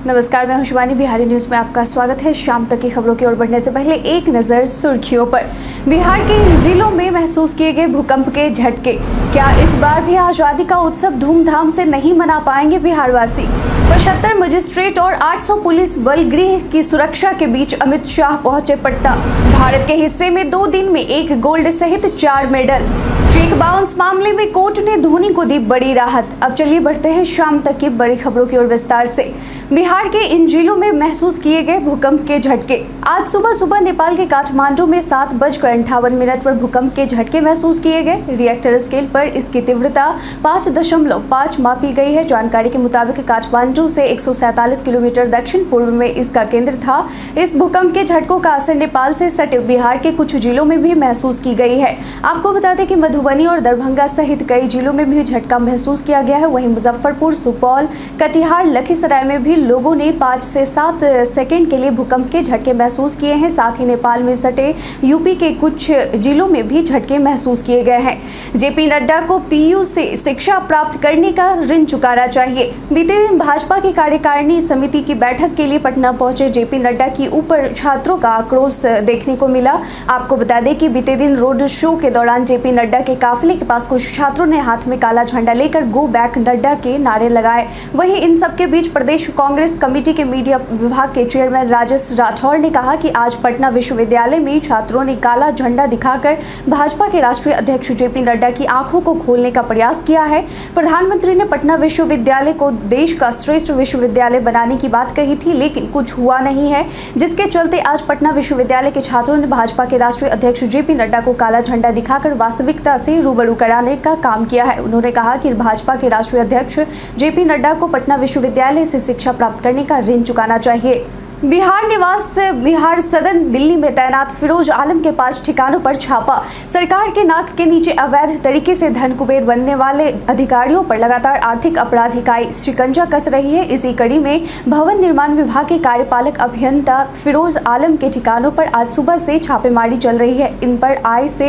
नमस्कार, मैं हूं शिवानी। बिहारी न्यूज में आपका स्वागत है। शाम तक की खबरों की ओर बढ़ने से पहले एक नजर सुर्खियों पर। बिहार के इन जिलों में महसूस किए गए भूकंप के झटके। क्या इस बार भी आजादी का उत्सव धूमधाम से नहीं मना पाएंगे बिहारवासी? 75 मजिस्ट्रेट और 800 पुलिस बल गृह की सुरक्षा के बीच अमित शाह पहुंचे पटना। भारत के हिस्से में 2 दिन में 1 गोल्ड सहित 4 मेडल। चेक बाउंस मामले में कोर्ट ने धोनी को दी बड़ी राहत। अब चलिए बढ़ते हैं शाम तक की बड़ी खबरों की ओर विस्तार से। बिहार के इन जिलों में महसूस किए गए भूकंप के झटके। आज सुबह नेपाल के काठमांडू में 7:58 पर भूकंप के झटके महसूस किए गए। रिएक्टर स्केल पर इसकी तीव्रता 5.5 मापी गई है। जानकारी के मुताबिक काठमांडू से 147 किलोमीटर दक्षिण पूर्व में इसका केंद्र था। इस भूकंप के झटकों का असर नेपाल से सटे बिहार के कुछ जिलों में भी महसूस की गई है। आपको बता दें कि मधुबनी और दरभंगा सहित कई जिलों में भी झटका महसूस किया गया है। वहीं मुजफ्फरपुर, सुपौल, कटिहार, लखीसराय में भी लोगों ने 5 से 7 सेकंड के लिए भूकंप के झटके महसूस किए हैं। साथ ही नेपाल में सटे यूपी के कुछ जिलों में भी झटके महसूस किए गए हैं। जेपी नड्डा को पीयू से शिक्षा प्राप्त करने का ऋण चुकाना चाहिए। बीते दिन भाजपा की कार्यकारिणी समिति की बैठक के लिए पटना पहुंचे जेपी नड्डा की ऊपर छात्रों का आक्रोश देखने को मिला। आपको बता दें कि बीते दिन रोड शो के दौरान जेपी नड्डा के काफिले के पास कुछ छात्रों ने हाथ में काला झंडा लेकर गो बैक नड्डा के नारे लगाए। वहीं इन सबके बीच प्रदेश कांग्रेस कमेटी के मीडिया विभाग के चेयरमैन राजेश राठौर ने कहा कि आज पटना विश्वविद्यालय में छात्रों ने काला झंडा दिखाकर भाजपा के राष्ट्रीय अध्यक्ष जेपी नड्डा की आंखों को खोलने का प्रयास किया है। प्रधानमंत्री ने पटना विश्वविद्यालय को देश का श्रेष्ठ विश्वविद्यालय बनाने की बात कही थी, लेकिन कुछ हुआ नहीं है, जिसके चलते आज पटना विश्वविद्यालय के छात्रों ने भाजपा के राष्ट्रीय अध्यक्ष जेपी नड्डा को काला झंडा दिखाकर वास्तविकता से रूबरू कराने का काम किया है। उन्होंने कहा कि भाजपा के राष्ट्रीय अध्यक्ष जेपी नड्डा को पटना विश्वविद्यालय से शिक्षा प्राप्त करने का ऋण चुकाना चाहिए। बिहार निवास बिहार सदन दिल्ली में तैनात फिरोज आलम के पास ठिकानों पर छापा। सरकार के नाक के नीचे अवैध तरीके से धन कुबेर बनने वाले अधिकारियों पर लगातार आर्थिक अपराध इकाई शिकंजा कस रही है। इसी कड़ी में भवन निर्माण विभाग के कार्यपालक अभियंता फिरोज आलम के ठिकानों पर आज सुबह से छापेमारी चल रही है। इन पर आय से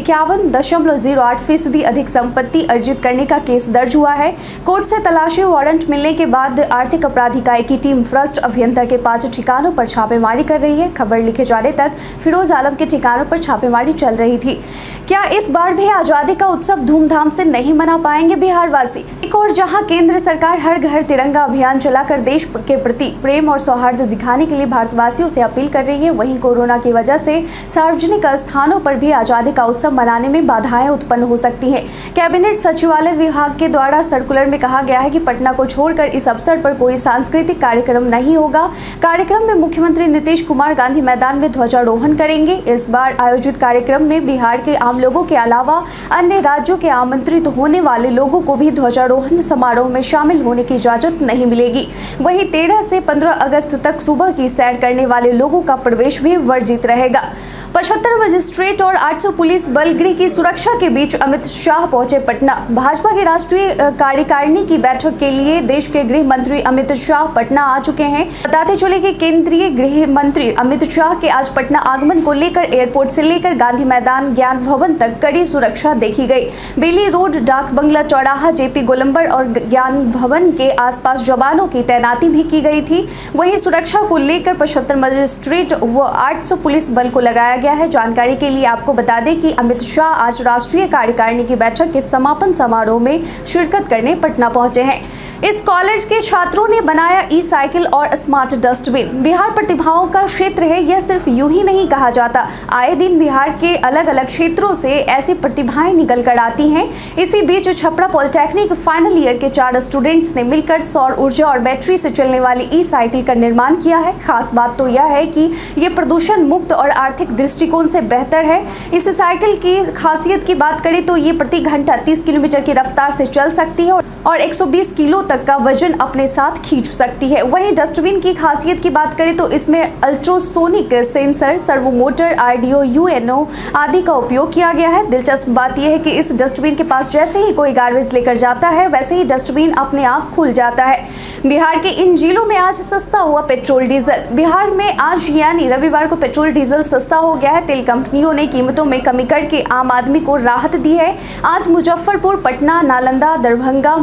51.08% अधिक संपत्ति अर्जित करने का केस दर्ज हुआ है। कोर्ट से तलाशी वारंट मिलने के बाद आर्थिक अपराध इकाई की टीम भ्रष्ट अभियंता के पास ठिकानों पर छापेमारी कर रही है। खबर लिखे जाने तक फिरोज आलम के ठिकानों पर छापेमारी चल रही थी। क्या इस बार भी आजादी का उत्सव धूमधाम से नहीं मना पाएंगे बिहारवासी? एक और जहां केंद्र सरकार हर घर तिरंगा अभियान चलाकर देश के प्रति प्रेम और सौहार्द दिखाने के लिए भारतवासियों से अपील कर रही है, वहीं कोरोना की वजह से सार्वजनिक स्थानों पर भी आजादी का उत्सव मनाने में बाधाएं उत्पन्न हो सकती हैं। कैबिनेट सचिवालय विभाग के द्वारा सर्कुलर में कहा गया है कि पटना को छोड़कर इस अवसर पर कोई सांस्कृतिक कार्यक्रम नहीं होगा। कार्यक्रम में मुख्यमंत्री नीतीश कुमार गांधी मैदान में ध्वजारोहण करेंगे। इस बार आयोजित कार्यक्रम में बिहार के आम लोगों के अलावा अन्य राज्यों के आमंत्रित होने वाले लोगों को भी ध्वजारोहण समारोह में शामिल होने की इजाजत नहीं मिलेगी। वहीं 13 से 15 अगस्त तक सुबह की सैर करने वाले लोगों का प्रवेश भी वर्जित रहेगा। 75 मजिस्ट्रेट और 800 पुलिस बल गृह की सुरक्षा के बीच अमित शाह पहुंचे पटना। भाजपा के राष्ट्रीय कार्यकारिणी की बैठक के लिए देश के गृह मंत्री अमित शाह पटना आ चुके हैं। बताते चले कि केंद्रीय गृह मंत्री अमित शाह के आज पटना आगमन को लेकर एयरपोर्ट से लेकर गांधी मैदान, ज्ञान भवन तक कड़ी सुरक्षा देखी गई। बेली रोड, डाक बंगला चौराहा, जेपी गोलंबर और ज्ञान भवन के आसपास जवानों की तैनाती भी की गई थी। वहीं सुरक्षा को लेकर 75 मजिस्ट्रेट व 800 पुलिस बल को लगाया गया है। जानकारी के लिए आपको बता दें कि अमित शाह आज राष्ट्रीय कार्यकारिणी की बैठक के समापन समारोह में शिरकत करने पटना पहुंचे हैं। इस कॉलेज के छात्रों ने बनाया ई-साइकिल और स्मार्ट डस्टबिन। बिहार प्रतिभाओं का क्षेत्र है, यह सिर्फ यूं ही नहीं कहा जाता। आए दिन बिहार के अलग अलग क्षेत्रों से ऐसी प्रतिभाएं निकल कर आती हैं। इसी बीच छपरा पॉलिटेक्निक फाइनल ईयर के 4 स्टूडेंट्स ने मिलकर सौर ऊर्जा और बैटरी से चलने वाली ई-साइकिल का निर्माण किया है। खास बात तो यह है कि ये प्रदूषण मुक्त और आर्थिक दृष्टिकोण से बेहतर है। इस साइकिल की खासियत की बात करें तो ये प्रति घंटा 30 किलोमीटर की रफ्तार से चल सकती है और 120 किलो तक का वजन अपने साथ खींच सकती है। वहीं डस्टबिन की खासियत की बात करें तो इसमें ultrasonic sensor, servo motor, Arduino, Uno आदि का उपयोग किया गया है। दिलचस्प बात यह है कि इस डस्टबिन के पास जैसे ही कोई गार्बेज लेकर जाता है वैसे ही डस्टबिन अपने आप खुल जाता है। बिहार के इन जिलों में आज सस्ता हुआ पेट्रोल डीजल। बिहार में आज यानी रविवार को पेट्रोल डीजल सस्ता हो गया है। तेल कंपनियों ने कीमतों में कमी करके आम आदमी को राहत दी है। आज मुजफ्फरपुर, पटना, नालंदा, दरभंगा,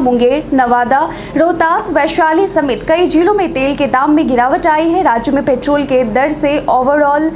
मुंगेर, नवादा, रोहतास, वैशाली समेत कई जिलों में तेल के दाम में गिरावट आई है। राज्य में पेट्रोल के दर से ओवरऑल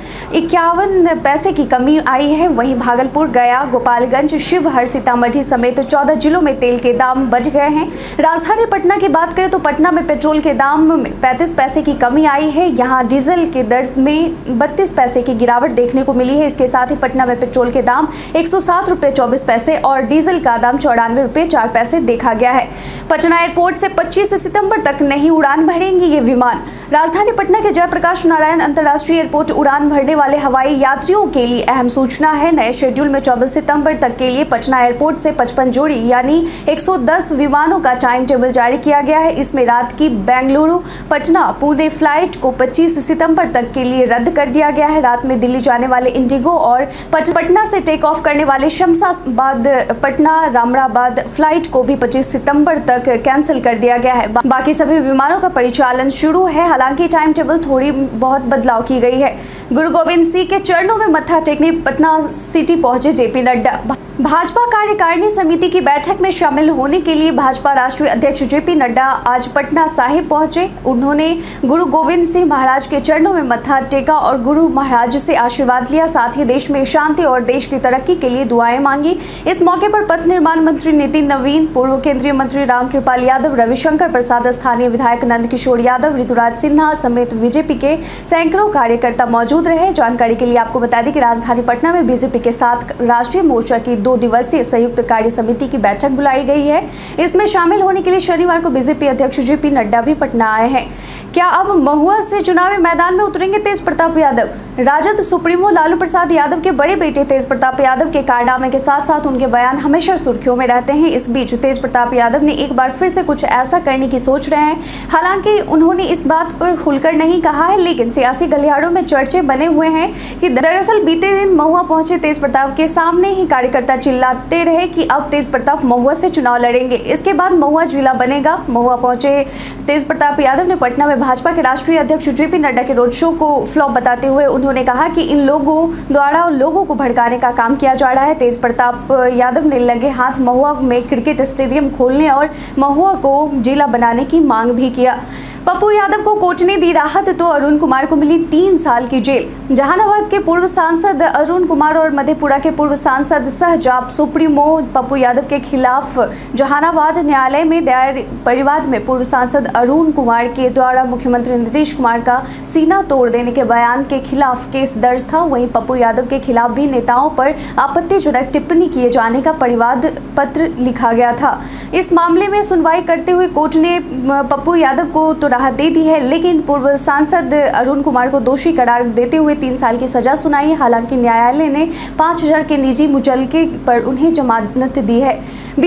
51 पैसे की कमी आई है। वहीं भागलपुर, गया, गोपालगंज, शिवहर, सीतामढ़ी समेत 14 जिलों में तेल के दाम बढ़ गए हैं। राजधानी पटना की बात करें तो पटना में पेट्रोल के दाम में 35 पैसे की कमी आई है। यहाँ डीजल के दर में 32 पैसे की गिरावट देखने को मिली है। इसके साथ ही पटना में पेट्रोल के दाम 107 रुपये 24 पैसे और डीजल का दाम 94 रुपये 4 पैसे देखा गया है। पटना एयरपोर्ट से 25 सितंबर तक नहीं उड़ान भरेंगे ये विमान। राजधानी पटना के जयप्रकाश नारायण अंतर्राष्ट्रीय एयरपोर्ट उड़ान भरने वाले हवाई यात्रियों के लिए अहम सूचना है। नए शेड्यूल में 24 सितंबर तक के लिए पटना एयरपोर्ट से 55 जोड़ी यानी 110 विमानों का टाइम टेबल जारी किया गया है। इसमें रात की बेंगलुरु, पटना, पुणे फ्लाइट को 25 सितंबर तक के लिए रद्द कर दिया गया है। रात में दिल्ली जाने वाले इंडिगो और पटना से टेक ऑफ करने वाले शमशाबाद, पटना, रामराबाद फ्लाइट को भी 25 सितंबर तक कैंसिल कर दिया गया है। बाकी सभी विमानों का परिचालन शुरू है। हालांकि टाइम टेबल थोड़ी बहुत बदलाव की गई है। गुरु गोविंद सिंह के चरणों में मत्था टेकने पटना सिटी पहुंचे जेपी नड्डा। भाजपा कार्यकारिणी समिति की बैठक में शामिल होने के लिए भाजपा राष्ट्रीय अध्यक्ष जेपी नड्डा आज पटना साहिब पहुंचे। उन्होंने गुरु गोविंद सिंह महाराज के चरणों में मत्था टेका और गुरु महाराज से आशीर्वाद लिया। साथ ही देश में शांति और देश की तरक्की के लिए दुआएं मांगी। इस मौके पर पथ निर्माण मंत्री नितिन नवीन, पूर्व केंद्रीय मंत्री रामकृपाल यादव, रविशंकर प्रसाद, स्थानीय विधायक नंद किशोर यादव, ऋतुराज सिन्हा समेत बीजेपी के सैकड़ों कार्यकर्ता मौजूद रहे। जानकारी के लिए आपको बता दें कि राजधानी पटना में बीजेपी के साथ राष्ट्रीय मोर्चा की 2 दिवसीय संयुक्त कार्य समिति की बैठक बुलाई गई है। इसमें शामिल होने के लिए शनिवार को बीजेपी अध्यक्ष जेपी नड्डा भी पटना आए हैं। क्या अब महुआ से चुनावी मैदान में उतरेंगे तेज प्रताप यादव? राजद सुप्रीमो लालू प्रसाद यादव के बड़े बेटे तेज प्रताप यादव के कारनामे के साथ साथ उनके बयान हमेशा सुर्खियों में रहते हैं। इस बीच तेज प्रताप यादव ने एक बार फिर से कुछ ऐसा करने की सोच रहे हैं। हालांकि उन्होंने इस बात पर खुलकर नहीं कहा है, लेकिन सियासी गलियारों में चर्चे बने हुए हैं कि दरअसल बीते दिन महुआ पहुंचे तेज प्रताप के सामने ही कार्यकर्ता चिल्लाते रहे कि अब तेज प्रताप महुआ से चुनाव लड़ेंगे। इसके बाद महुआ जिला बनेगा। महुआ पहुंचे तेज प्रताप यादव ने पटना में भाजपा के राष्ट्रीय अध्यक्ष जेपी नड्डा के रोड शो को फ्लॉप बताते हुए उन्होंने कहा कि इन लोगों द्वारा लोगों को भड़काने का काम किया जा रहा है। तेज प्रताप यादव ने लगे हाथ महुआ में क्रिकेट स्टेडियम खोलने और महुआ को जिला बनाने की मांग भी किया। पप्पू यादव को कोर्ट ने दी राहत तो अरुण कुमार को मिली 3 साल की जेल। जहानाबाद के पूर्व सांसद अरुण कुमार और मधेपुरा के पूर्व सांसद सहजाब सुप्रीमो पप्पू यादव के खिलाफ जहानाबाद न्यायालय में दायर परिवाद में पूर्व सांसद अरुण कुमार के द्वारा मुख्यमंत्री नीतीश कुमार का सीना तोड़ देने के बयान के खिलाफ केस दर्ज था। वहीं पप्पू यादव के खिलाफ भी नेताओं पर आपत्तिजनक टिप्पणी किए जाने का परिवाद पत्र लिखा गया था। इस मामले में सुनवाई करते हुए कोर्ट ने पप्पू यादव को तो राहत दे दी है, लेकिन पूर्व सांसद अरुण कुमार को दोषी करार देते हुए 3 साल की सजा सुनाई है। हालांकि न्यायालय ने 5000 के निजी मुचलके पर उन्हें जमानत दी है।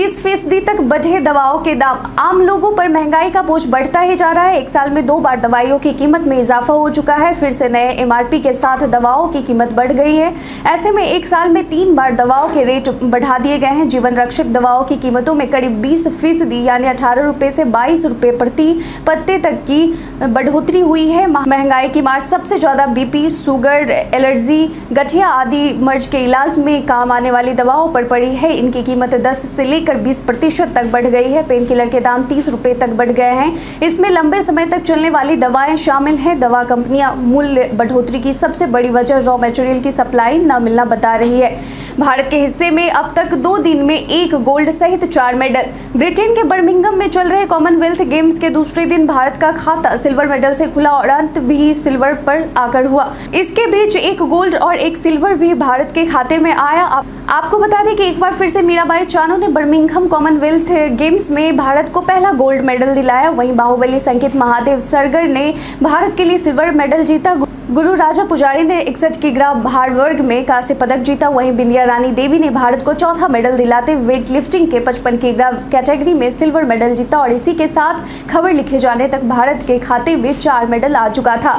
20% तक बढ़े दवाओं के दाम। आम लोगों पर महंगाई का बोझ बढ़ता ही जा रहा है। 1 साल में 2 बार दवाइयों की कीमत में इजाफा हो चुका है। फिर से नए MRP के साथ दवाओं की कीमत बढ़ गई है। ऐसे में 1 साल में 3 बार दवाओं के रेट बढ़ा दिए गए हैं। जीवन रक्षक दवाओं की कीमतों में करीब 20% यानी 18 रुपये से 22 रुपये प्रति पत्ते तक की बढ़ोतरी हुई है। महंगाई की मार सबसे ज्यादा BP, शुगर, एलर्जी, गठिया आदि मर्ज के इलाज में काम आने वाली दवाओं पर पड़ी है। इनकी कीमत 10 से लेकर 20% तक बढ़ गई है। पेन किलर के दाम 30 रुपये तक बढ़ गए हैं। इसमें लंबे समय तक चलने वाली दवाएं शामिल हैं। दवा कंपनियां मूल्य बढ़ोतरी की सबसे बड़ी वजह रॉ मटेरियल की सप्लाई न मिलना बता रही है। भारत के हिस्से में अब तक 2 दिन में 1 गोल्ड सहित 4 मेडल। ब्रिटेन के बर्मिंघम में चल रहे कॉमनवेल्थ गेम्स के दूसरे दिन भारत का खाता सिल्वर मेडल से खुला और अंत भी सिल्वर पर आकर हुआ। इसके बीच 1 गोल्ड और 1 सिल्वर भी भारत के खाते में आया। आपको बता दें कि एक बार फिर से मीराबाई चानू ने बर्मिंघम कॉमनवेल्थ गेम्स में भारत को पहला गोल्ड मेडल दिलाया। वहीं बाहुबली संकेत महादेव सरगर ने भारत के लिए सिल्वर मेडल जीता। गुरु राजा पुजारी ने 61 किग्रा भार वर्ग में कांस्य पदक जीता। वहीं बिंदिया रानी देवी ने भारत को चौथा मेडल दिलाते वेट लिफ्टिंग के 55 किग्रा कैटेगरी में सिल्वर मेडल जीता और इसी के साथ खबर लिखे जाने तक भारत के खाते में 4 मेडल आ चुका था।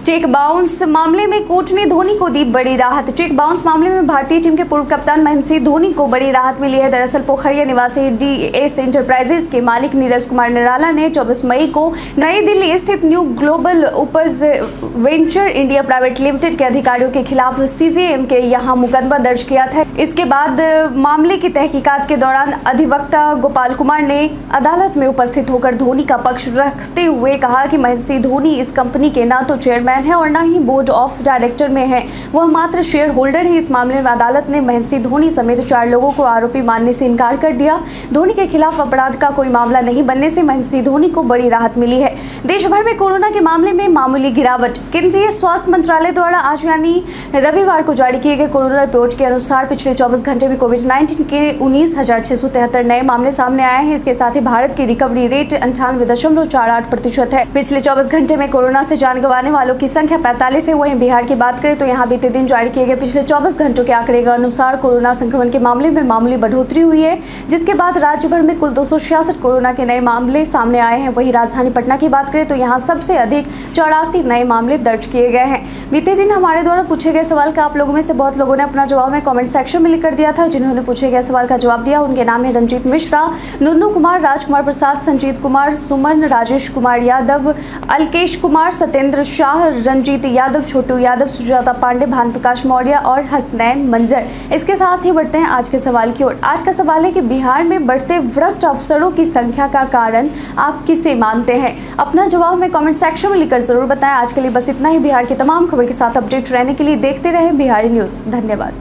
चेक बाउंस मामले में कोच ने धोनी को दी बड़ी राहत। चेक बाउंस मामले में भारतीय टीम के पूर्व कप्तान महेंद्र सिंह धोनी को बड़ी राहत मिली है। दरअसल पोखरिया निवासी डीएस एंटरप्राइजेज के मालिक नीरज कुमार निराला ने 24 मई को नई दिल्ली स्थित new global Upaj venture India private limited के अधिकारियों के खिलाफ सीजेएम के यहां मुकदमा दर्ज किया था। इसके बाद मामले की तहकीकात के दौरान अधिवक्ता गोपाल कुमार ने अदालत में उपस्थित होकर धोनी का पक्ष रखते हुए कहा कि महेंद्र सिंह धोनी इस कंपनी के ना तो चेयरमैन है और ना ही बोर्ड ऑफ डायरेक्टर में है, वह मात्र शेयर होल्डर है। इस मामले में अदालत ने महेंद्र सिंह धोनी समेत 4 लोगों को आरोपी मानने से इनकार कर दिया। धोनी के खिलाफ अपराध का कोई मामला नहीं बनने से महेंद्र सिंह धोनी को बड़ी राहत मिली है। देश भर में कोरोना के मामले में मामूली गिरावट। केंद्रीय स्वास्थ्य मंत्रालय द्वारा आज यानी रविवार को जारी किए गए कोरोना रिपोर्ट के अनुसार पिछले 24 घंटे में कोविड-19 के 19,673 नए मामले सामने आए हैं। इसके साथ ही भारत की रिकवरी रेट 98.48% है। पिछले 24 घंटे में कोरोना से जान गंवाने वालों की संख्या 45 है। वहीं बिहार की बात करें तो यहाँ बीते दिन जारी किए गए पिछले 24 घंटों के आंकड़े के अनुसार कोरोना संक्रमण के मामले में मामूली बढ़ोतरी हुई है, जिसके बाद राज्य भर में कुल 266 कोरोना के नए मामले सामने आए हैं। वहीं राजधानी पटना की बात करें तो यहाँ सबसे अधिक 84 नए मामले दर्ज किए गए हैं। बीते दिन हमारे द्वारा पूछे गए सवाल का आप लोगों में से बहुत लोगों ने अपना जवाब में कमेंट सेक्शन में लिखकर दिया था। जिन्होंने पूछे गए सवाल का जवाब दिया उनके नाम है रंजीत मिश्रा, नुन्नू कुमार, राजकुमार प्रसाद, संजीत कुमार, सुमन, राजेश कुमार यादव, अलकेश कुमार, सत्येंद्र शाह, रंजीत यादव, छोटू यादव, सुजाता पांडे, भान प्रकाश मौर्य और हसनैन मंजर। इसके साथ ही बढ़ते हैं आज के सवाल की ओर। आज का सवाल है कि बिहार में बढ़ते भ्रष्ट अफसरों की संख्या का कारण आप किसे मानते हैं? अपना जवाब में कमेंट सेक्शन में लिखकर जरूर बताएं। आज के लिए बस इतना ही। बिहार की तमाम खबर के साथ अपडेट रहने के लिए देखते रहें बिहारी न्यूज़। धन्यवाद।